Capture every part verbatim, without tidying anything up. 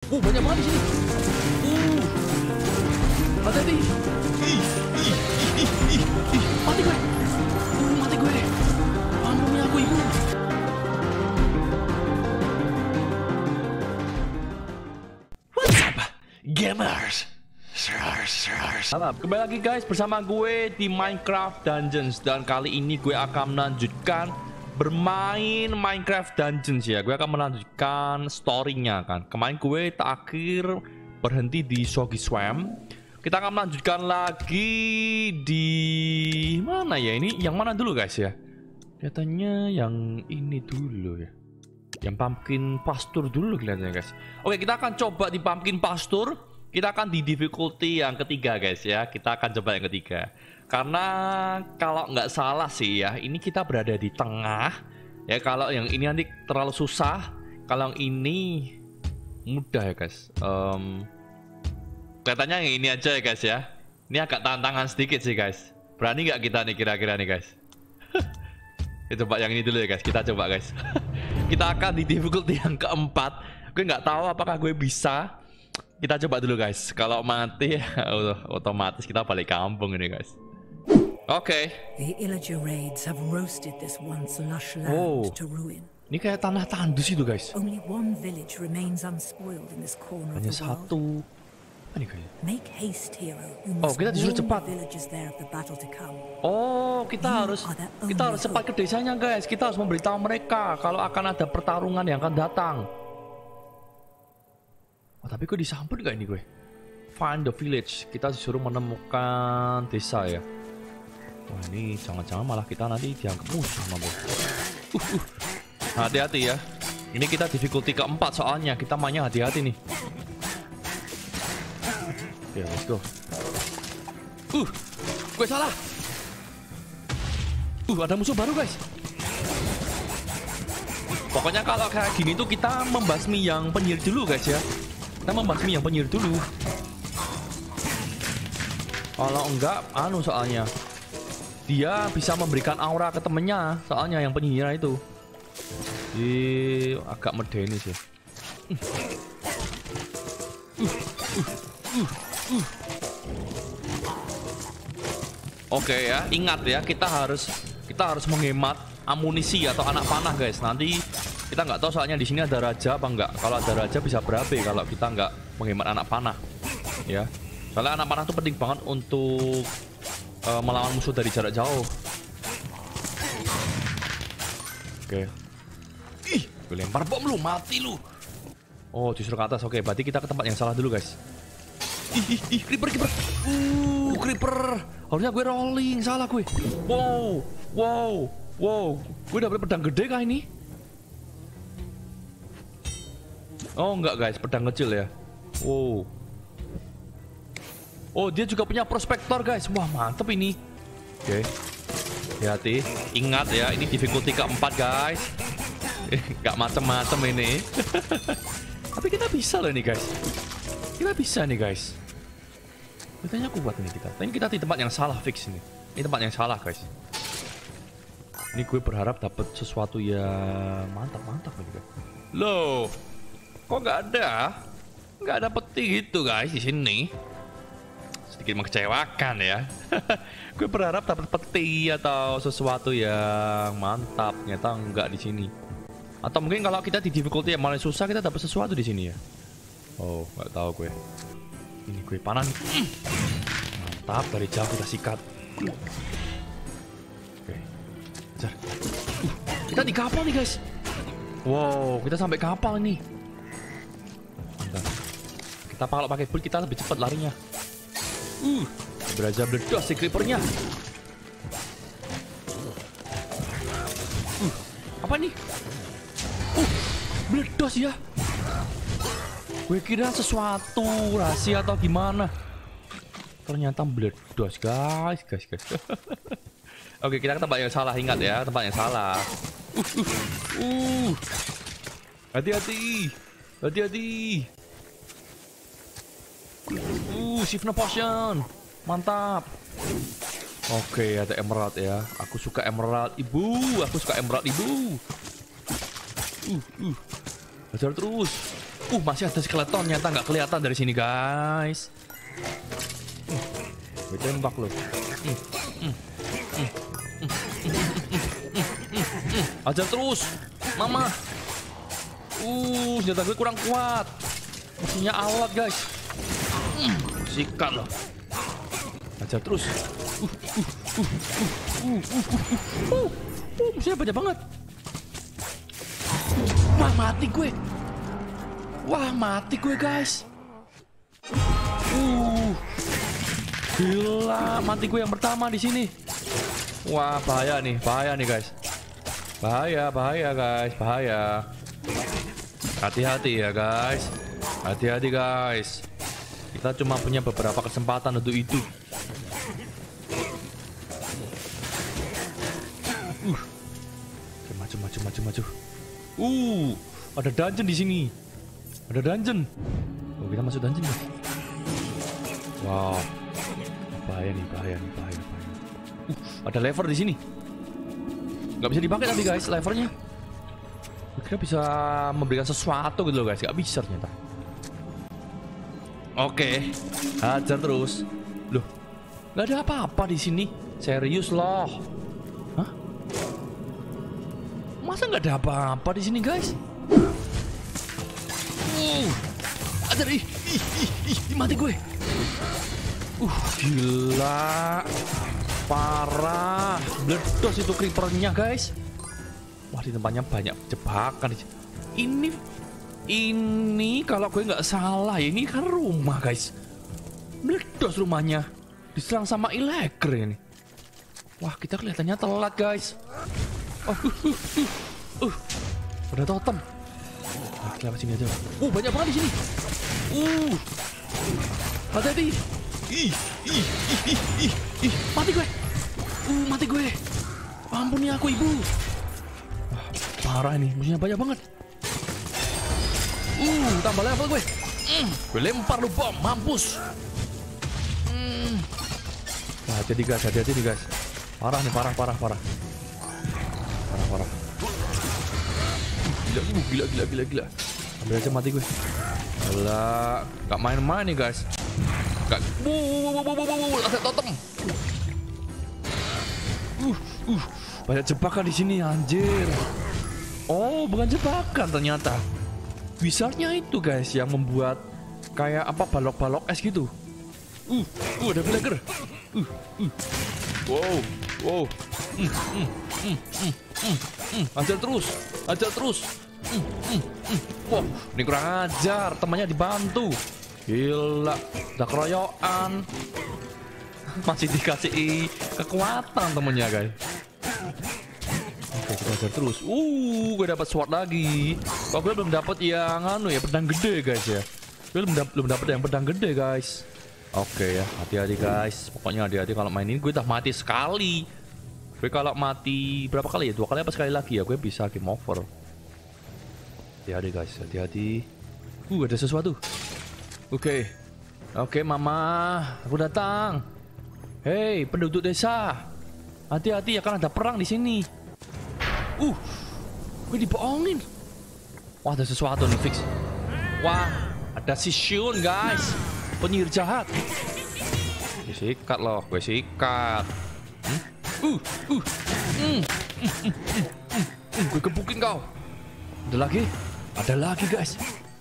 Uh, banyak banget di sini. Uh, hati-hati. Ih, ih, ih, ih, ih, mati gue. Uh, mati gue. Ampuni aku, ibu. What's up, gamers? Salam, kembali lagi guys bersama gue di Minecraft Dungeons. Dan kali ini gue akan melanjutkan bermain Minecraft Dungeons ya. Gue akan melanjutkan story-nya kan. Kemarin gue terakhir berhenti di Soggy Swamp. Kita akan melanjutkan lagi di mana ya ini? Yang mana dulu guys ya? Kelihatannya yang ini dulu ya. Yang Pumpkin Pasture dulu kelihatannya guys. Oke, kita akan coba di Pumpkin Pasture. Kita akan di difficulty yang ketiga guys ya. Kita akan coba yang ketiga. Karena kalau nggak salah sih ya, ini kita berada di tengah. Ya kalau yang ini nanti terlalu susah. Kalau yang ini mudah ya guys. Um, kelihatannya yang ini aja ya guys ya. Ini agak tantangan sedikit sih guys. Berani nggak kita nih kira-kira nih guys? Kita coba yang ini dulu ya guys. Kita coba guys. Kita akan di difficulty yang keempat. Gue nggak tahu apakah gue bisa. Kita coba dulu guys. Kalau mati otomatis kita balik kampung ini guys. Oke. Okay. Oh. Ini kayak tanah tandus itu guys. Hanya satu. Ini kayaknya. Oh, kita disuruh cepat. Oh, kita harus kita harus cepat ke desanya guys. Kita harus memberitahu mereka kalau akan ada pertarungan yang akan datang. Oh, tapi gue disambut gak ini gue? Find the village. Kita disuruh menemukan desa ya. Wah ini jangan-jangan malah kita nanti dianggap musuh sama gue. Uh, uh. Hati-hati ya. Ini kita difficulty keempat soalnya. Kita mainnya hati-hati nih. Oke, okay, let's go. Uh, gue salah. Uh, ada musuh baru guys. Pokoknya kalau kayak gini tuh kita membasmi yang penyihir dulu guys ya. Kita membasmi yang penyihir dulu. Kalau enggak, anu soalnya dia bisa memberikan aura ke temennya. Soalnya yang penyihir itu Ih, agak medeni sih. uh, uh, uh, uh. Oke ya, ingat ya, kita harus kita harus menghemat amunisi atau anak panah guys. Nanti kita nggak tahu soalnya di sini ada raja apa enggak. Kalau ada raja bisa berabe kalau kita nggak menghemat anak panah ya. Soalnya anak panah itu penting banget untuk uh, melawan musuh dari jarak jauh. Oke. Ih, gue lempar bom lu, mati lu. Oh, disuruh ke atas. Oke, berarti kita ke tempat yang salah dulu guys. Ih, ih, ih, creeper, creeper. Uh, creeper. Harusnya gue rolling, salah gue. Wow, wow, wow. Gue dapet pedang gede kah ini? Oh enggak guys, pedang kecil ya. Wow. Oh dia juga punya prospektor guys. Wah mantep ini. Oke. Okay. Hati-hati. Ingat ya, ini difficulty keempat guys. Gak macem-macem ini. Tapi kita bisa loh ini guys. Kita bisa nih guys. Katanya kuat nih kita. Tapi kita di tempat yang salah fix ini. Ini tempat yang salah guys. Ini gue berharap dapat sesuatu yang mantap-mantap nih guys. Loh. Kok nggak ada? Nggak ada peti gitu guys di sini. Sedikit mengecewakan ya. Gue berharap dapat peti atau sesuatu yang mantap. Ternyata nggak di sini. Atau mungkin kalau kita di difficulty yang malah susah kita dapat sesuatu di sini ya. Oh, nggak tahu gue. Ini gue panan. Mantap, dari jauh kita sikat. Oke. Jar. Uh, kita di kapal nih guys. Wow, kita sampai kapal nih. Kita kalau pakai build kita lebih cepat larinya. Uh, beraja meledos si creepernya. Uh, apa nih? Uh, meledos ya. Gue kira sesuatu rahasia atau gimana. Ternyata meledos guys, guys, guys. Oke, kita ke tempat yang salah, ingat ya, tempat yang salah. Uh, uh, uh. Hati-hati, hati-hati. Uh, Sivna Potion. Mantap. Oke, ada emerald ya. Aku suka emerald, ibu. Aku suka emerald, ibu. Uh, uh. Hajar terus. Uh, masih ada skeleton, nyata nggak kelihatan dari sini, guys. Uh, gue tembak loh. Uh, uh, uh, uh, uh, uh, uh. Ajar terus, mama. Uh, senjata gue kurang kuat. Musuhnya alat, guys. Uh, sikat loh. Ajar terus. Uh, uh, uh, uh, uh, uh, uh, uh, uh, musuhnya banyak banget. Wah, mati gue. Wah, mati gue, guys. Uh, gila, mati gue yang pertama di sini. Wah, bahaya nih, bahaya nih, guys. Bahaya, bahaya, guys, bahaya. Hati-hati ya, guys. Hati-hati, guys. Kita cuma punya beberapa kesempatan untuk itu. Uh, maju, maju, maju, maju. Uh, ada dungeon di sini. Ada dungeon. Oh, kita masuk dungeon nih. Wow. Bahaya nih, bahaya nih, bahaya, bahaya. Uh, ada lever di sini. Nggak bisa dipakai tapi, guys, levernya. Kira bisa memberikan sesuatu gitu loh, guys. Nggak bisa ternyata. Oke, hajar terus. Loh, nggak ada apa-apa di sini. Serius loh. Hah? Masa nggak ada apa-apa di sini, guys? Uh, ajar, ih, ih, ih, ih, mati gue. Uh, gila, parah, meledos itu creepernya, guys. Wah, di tempatnya banyak jebakan. Ini, ini kalau gue nggak salah, ini kan rumah, guys. Meledos rumahnya, diserang sama ileger ini. Wah, kita kelihatannya telat, guys. Oh, uh, uh, uh, uh. Ada totem. Nah, kita lewat sini aja. Uh, banyak banget di sini. Uh, hati-hati. Ih, ih, ih, ih, ih, ih, mati gue. Uh, mati gue. Ampuni aku, ibu. Wah, parah ini, musuhnya banyak banget. Uh, tambah level gue. Mm, gue lempar lu bom, mampus. Mm. Nah, jadi guys, hati-hati nih, guys. Parah nih, parah, parah, parah. Parah, parah. Gila, uh, gila, gila, gila, gila. Ambil aja mati gue. Gila, gak main-main nih, guys. Gak, wuh, wuh, wuh, wuh, wuh, wuh, ada totem. Uh, uh, banyak jebakan di sini, anjir. Oh, bukan jebakan ternyata. Wizardnya itu, guys, yang membuat kayak apa balok-balok es gitu. Uh, uh, ada villager. Uh, uh. Wow, wow. Mm, mm, mm, mm, mm, mm. Ajar terus, ajar terus. Mm, mm, mm. Wow, ini kurang ajar. Temannya dibantu. Gila, udah keroyokan. Masih dikasih kekuatan temennya, guys. Oke, kita ajar terus. Uh, gue dapat sword lagi. Kok gue belum dapat yang anu ya, pedang gede, guys ya. Gue belum dap belum dapat yang pedang gede, guys. Oke ya, hati-hati, guys. Pokoknya hati-hati kalau main ini. Gue udah mati sekali. Gue kalau mati berapa kali ya? Dua kali apa sekali lagi ya? Gue bisa game over. Hati-hati, guys. Hati-hati. Uh, ada sesuatu. Oke, oke, mama, aku datang. Hei, penduduk desa, hati-hati ya, kan ada perang di sini. Uh, gue dibohongin. Wah, ada sesuatu nih, fix. Wah, ada si Shun, guys, penyihir jahat. Gue sikat loh, gue sikat. Hmm? Uh, uh, mm, mm, mm, mm, mm, mm, gue gebukin kau. Ada lagi, ada lagi, guys.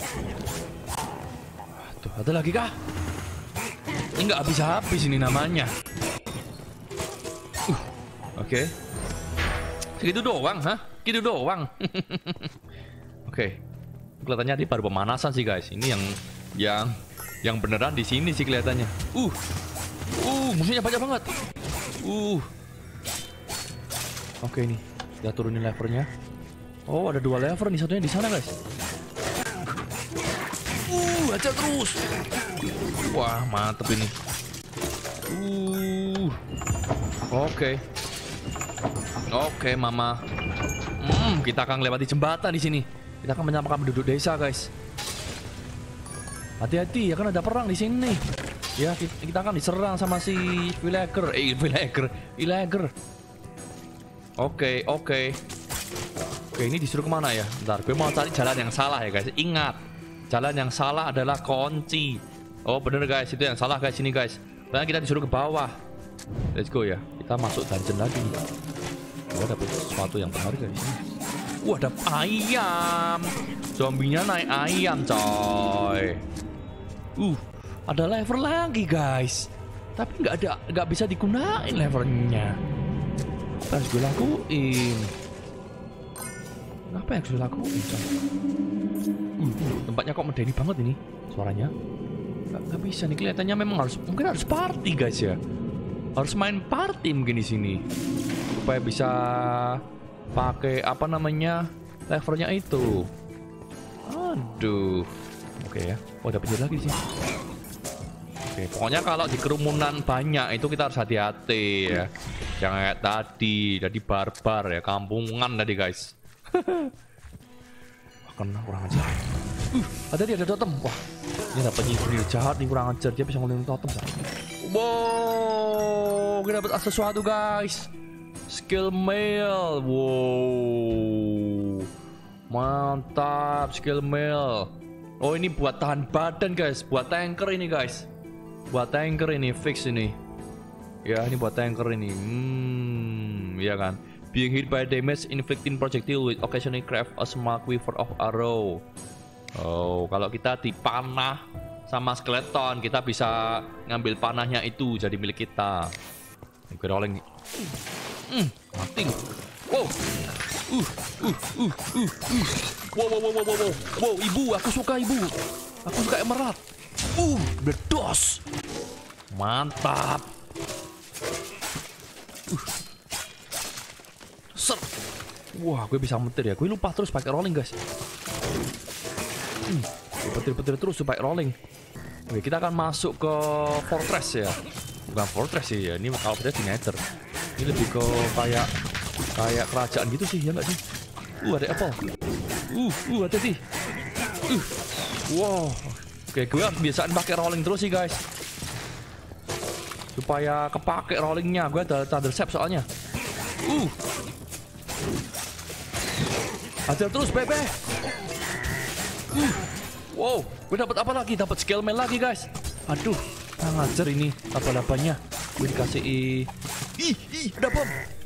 Tuh, ada lagi kah? Ini nggak habis-habis ini namanya. Uh, oke. Okay. Segitu doang, hah? Gitu doang. Oke. Okay. Kelihatannya ini baru pemanasan sih, guys. Ini yang yang yang beneran di sini sih kelihatannya. Uh. Uh, musuhnya banyak banget. Uh. Oke, okay, nih. Kita turunin levernya. Oh, ada dua lever nih, satunya di sana, guys. Uh, aja terus. Wah, mantep ini. Uh. Oke. Okay. Oke, okay, mama. Hmm, kita akan lewati jembatan di sini. Kita akan menyelamatkan penduduk desa, guys. Hati-hati, ya kan ada perang di sini. Ya, kita, kita akan diserang sama si villager. Eh, villager, villager. Oke, okay, oke. Okay. Oke, ini disuruh kemana ya? Bentar, gue mau cari jalan yang salah ya, guys. Ingat. Jalan yang salah adalah kunci. Oh bener guys, itu yang salah guys ini guys. Karena kita disuruh ke bawah. Let's go ya. Kita masuk dungeon lagi. Gua dapet sesuatu yang berharga di sini. Wah, ada ayam. Zombinya naik ayam, coy. Uh, ada lever lagi guys. Tapi nggak ada, nggak bisa digunain levernya. Apa harus gue lakuin? Apa yang harus gue lakuin, coy? Uh, tempatnya kok medeni banget ini suaranya. Gak, gak bisa nih, kelihatannya memang harus, mungkin harus party guys ya. Harus main party mungkin di sini supaya bisa pakai apa namanya levernya itu. Aduh, oke ya. Oh, ada penjara lagi di sini. Oke, pokoknya kalau di kerumunan banyak itu kita harus hati-hati ya. Jangan kayak tadi, jadi barbar ya, kampungan tadi guys. Wah, kena kurang ajar. Uh, ada dia ada totem. Wah, ini dapat penyihir jahat nih, kurang ajar, dia bisa ngelindungi totem. Wow, kita dapat sesuatu guys. Skill mail. Wow, mantap skill mail. Oh, ini buat tahan badan guys, buat tanker ini guys. Buat tanker ini, fix ini. Ya, ini buat tanker ini. Hmm, ya kan. Being hit by damage inflicting projectile with occasionally craft a small quiver of arrow. Oh, kalau kita dipanah sama skeleton, kita bisa ngambil panahnya itu jadi milik kita. Ini gue rolling nih. Hmm, mati. Wow. Uh, uh, uh, uh, uh. Wow, wow, wow, wow, wow, wow, ibu, aku suka ibu. Aku suka emerald. Uh, bledos. Mantap. Uh. Ser. Wah, gue bisa metir ya. Gue lupa terus pakai rolling, guys. Hmm, petir-petir terus supaya rolling. Oke, kita akan masuk ke fortress ya. Bukan fortress sih ya. Ini kalau fortress di nether. Ini lebih ke kayak kayak kerajaan gitu sih, ya nggak sih? Uh, ada apple. Uh, uh, hati-hati. Uh, wow. Oke, gue harus biasaan pakai rolling terus sih, guys. Supaya kepake rollingnya. Gue ada thunder step soalnya. Uh. Hajar terus, bebe. Uh. Wow, gue dapat apa lagi? Dapat skill mail lagi, guys. Aduh, ngajar ini apa-apanya. Gue dikasih ih, ih, dapat.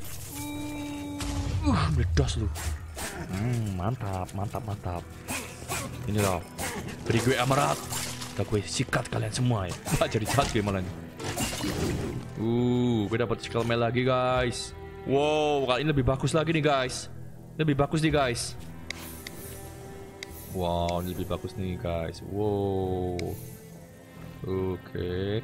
Uh, meledos lu. Hmm, mantap, mantap, mantap. Ini loh, beri gue emerald. Udah gue sikat kalian semua ya. Wah, jadi jahat gue malah nih. Uh, gue dapat skill mail lagi guys. Wow, kali ini lebih bagus lagi nih guys. Lebih bagus nih guys. Wow, ini lebih bagus nih guys. Wow. Oke. Okay.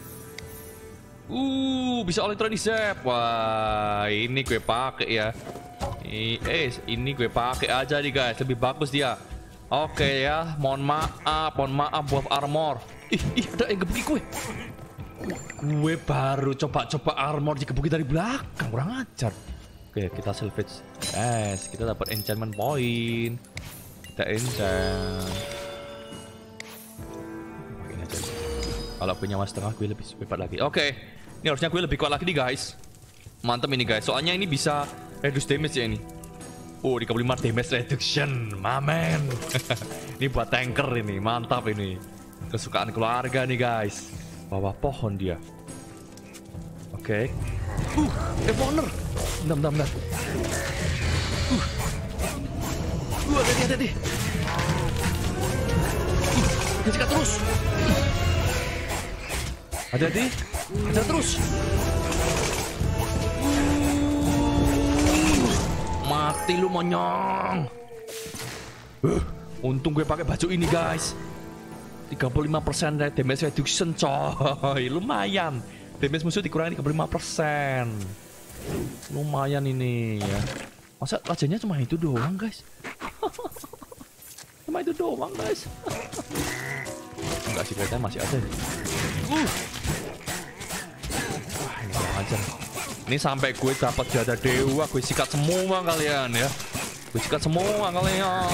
Uh, bisa oleh training zap. Wah, ini gue pakai ya. Eh, ini gue pakai aja nih guys, lebih bagus dia. Oke ya, mohon maaf, mohon maaf buat armor. Ih, ih, ada yang gebuki gue. Gue baru coba-coba armor digebuki dari belakang, kurang ajar. Oke, kita salvage. Yes, kita dapat enchantment point. Kita enchant. Ini aja. Kalau punya nyawa setengah, gue lebih hebat lagi. Oke, ini harusnya gue lebih kuat lagi nih guys. Mantap ini guys, soalnya ini bisa reduce damage ya ini. Oh, tiga puluh lima damage reduction, mamen. Ini buat tanker ini, mantap ini. Kesukaan keluarga nih guys. Bawah pohon dia. Oke. Okay. Uh, Evoner. Bentar, bentar, bentar. Uh. Uh, hati-hati, hati-hati. Uh, dia sikat terus. Hati-hati. Hajar terus. Mati lu monyong. Uh, untung gue pakai baju ini guys. tiga puluh lima persen damage reduction coy. Lumayan. Damage musuh dikurangi tiga puluh lima persen. Lumayan ini ya. Masa rajanya cuma itu doang guys? Cuma itu doang guys. Enggak sih, kelihatannya masih ada. Uh. Wah, ini kurang ajar. Ini sampai gue dapat jada dewa, gue sikat semua kalian ya. Gue sikat semua kalian.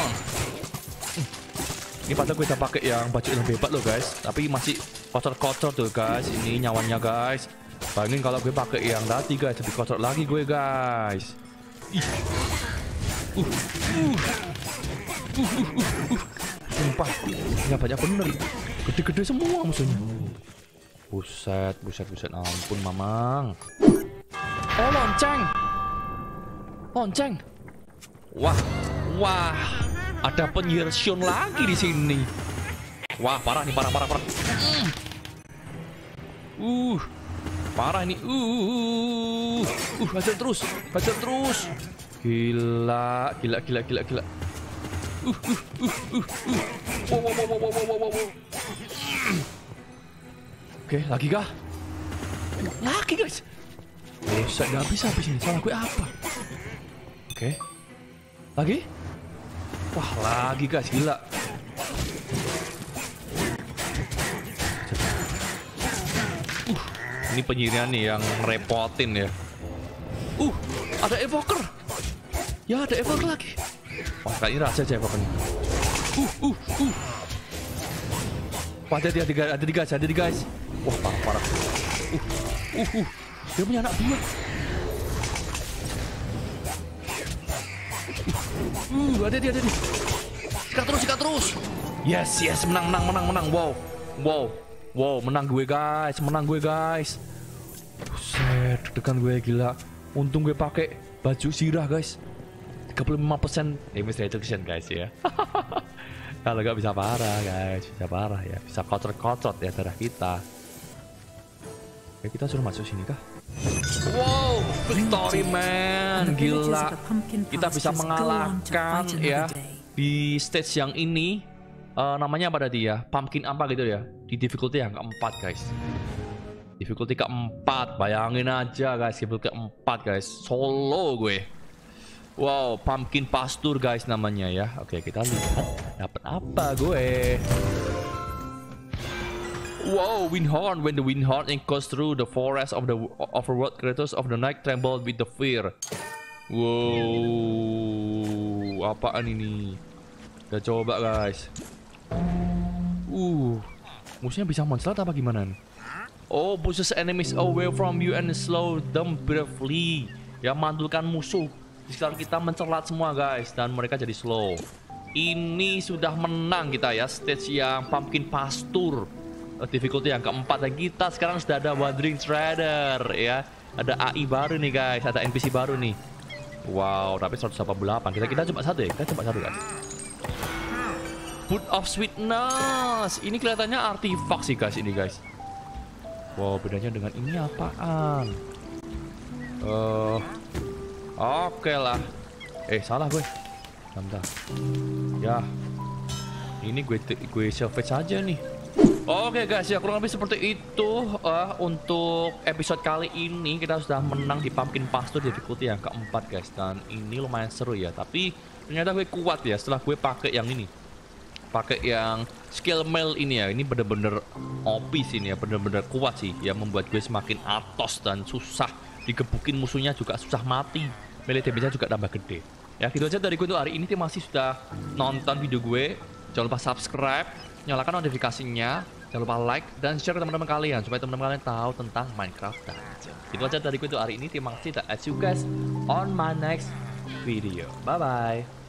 Ini padahal gue udah pakai yang baju yang hebat loh guys, tapi masih kotor-kotor tuh guys. Ini nyawanya guys. Bayangin kalau gue pakai yang tadi guys, lebih kotor lagi gue guys. Ih. Uh. Uh. Uh. Uh. Uh. Uh. sumpah. Ya banyak bener. Gede-gede semua musuhnya. Buset, buset, buset. Ampun, Mamang. Oh, lonceng. Lonceng. Wah, wah. Ada penyihir Xion lagi di sini. Wah, parah nih, parah, parah, parah. Mm. Uh, parah ini. Uh, uh, hajar terus, hajar terus. Gila, gila, gila, gila, gila. Uh, uh, uh, uh, uh. Wow, wow, wow, wow, wow, wow, wow. Oke, lagi kah? Lagi guys. Bisa nggak bisa habis ini. Salah gue apa? Oke. Lagi? Wah, lagi guys, gila. Uh, ini penyihirnya nih yang ngerepotin ya. Uh, ada evoker. Ya, ada evoker lagi. Wah, kayaknya raja aja evokernya. Uh, uh, uh. Wah, hati-hati, hati-hati guys, hati-hati guys. Wah, parah, parah. Uh, uh, uh. Dia punya anak dua. Uh, hati-hati, hati-hati. Sikat terus, sikat terus. Yes, yes, menang, menang, menang, menang. Wow, wow, wow, menang gue guys, menang gue guys. Buset, deg-degan gue gila. Untung gue pakai baju sirah guys. tiga puluh lima persen damage reduction guys ya. Kalau nggak bisa parah guys, bisa parah ya, bisa kocot-kocot ya darah kita. Oke, kita suruh masuk sini kah? Wow, victory man, gila. Kita bisa mengalahkan ya di stage yang ini. Uh, namanya apa tadi ya? Pumpkin apa gitu ya? Di difficulty yang keempat guys. Difficulty keempat, bayangin aja guys, difficulty keempat guys, solo gue. Wow, pumpkin pasture guys namanya ya. Oke, kita lihat dapat apa gue. Wow, wind horn. When the wind horn echoes through the forest of the overworld, creatures of the night tremble with the fear. Wow, apaan ini? Kita coba guys. Uh, musuhnya bisa muncrat apa gimana nih? Oh, pushes enemies away from you and slow them briefly. Ya, mantulkan musuh di sekitar kita mencelat semua guys, dan mereka jadi slow. Ini sudah menang kita ya, stage yang pumpkin pasture, difficulty yang keempat. Dan kita sekarang sudah ada Wandering Trader ya, ada A I baru nih guys, ada N P C baru nih. Wow, tapi seratus delapan puluh delapan. Kita kita coba satu ya, kita coba satu guys. Boot of Sweetness. Ini kelihatannya artifak sih guys ini guys. Wow, bedanya dengan ini apaan? Eh uh, Oke okay lah. Eh, salah gue. Bentar. Ya. Ini gue gue salvage aja nih. Oke okay guys, ya kurang lebih seperti itu uh, untuk episode kali ini. Kita sudah menang di Pumpkin Pasture difficulty yang keempat guys. Dan ini lumayan seru ya. Tapi ternyata gue kuat ya setelah gue pakai yang ini. Pakai yang skill mail ini ya. Ini bener-bener O P sih ini ya. Bener-bener kuat sih. Yang membuat gue semakin atos dan susah. Digebukin musuhnya juga susah mati. Melee damage-nya juga tambah gede. Ya gitu aja dari gue untuk hari ini. Terima kasih sudah nonton video gue. Jangan lupa subscribe, nyalakan notifikasinya, jangan lupa like dan share ke teman-teman kalian supaya teman-teman kalian tahu tentang Minecraft Dungeon. Gitu aja dari gue untuk hari ini. Terima kasih. Dan see you guys on my next video. Bye bye.